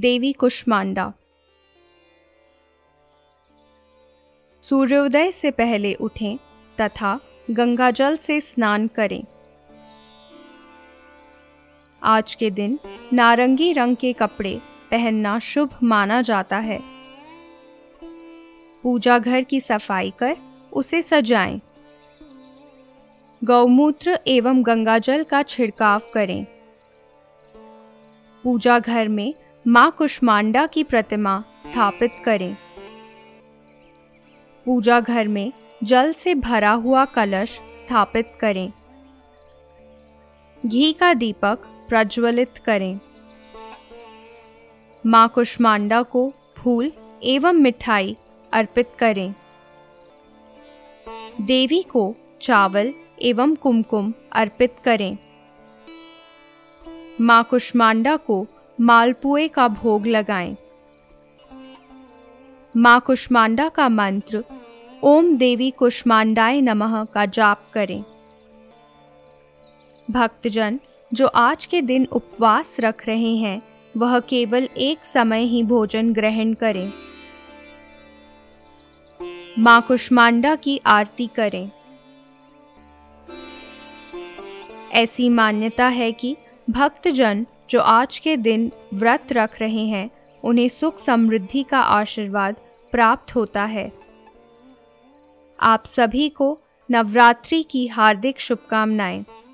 देवी कुष्मांडा। सूर्योदय से पहले उठें तथा गंगाजल से स्नान करें। आज के दिन नारंगी रंग के कपड़े पहनना शुभ माना जाता है। पूजा घर की सफाई कर उसे सजाएं। गौमूत्र एवं गंगाजल का छिड़काव करें। पूजा घर में मां कुष्मांडा की प्रतिमा स्थापित करें। पूजा घर में जल से भरा हुआ कलश स्थापित करें। घी का दीपक प्रज्वलित करें। मां कुष्मांडा को फूल एवं मिठाई अर्पित करें। देवी को चावल एवं कुमकुम अर्पित करें। मां कुष्मांडा को मालपुए का भोग लगाएं। मां कुष्मांडा का मंत्र ओम देवी कुष्मांडाय नमः का जाप करें। भक्तजन जो आज के दिन उपवास रख रहे हैं वह केवल एक समय ही भोजन ग्रहण करें। मां कुष्मांडा की आरती करें। ऐसी मान्यता है कि भक्तजन जो आज के दिन व्रत रख रहे हैं उन्हें सुख समृद्धि का आशीर्वाद प्राप्त होता है। आप सभी को नवरात्रि की हार्दिक शुभकामनाएं।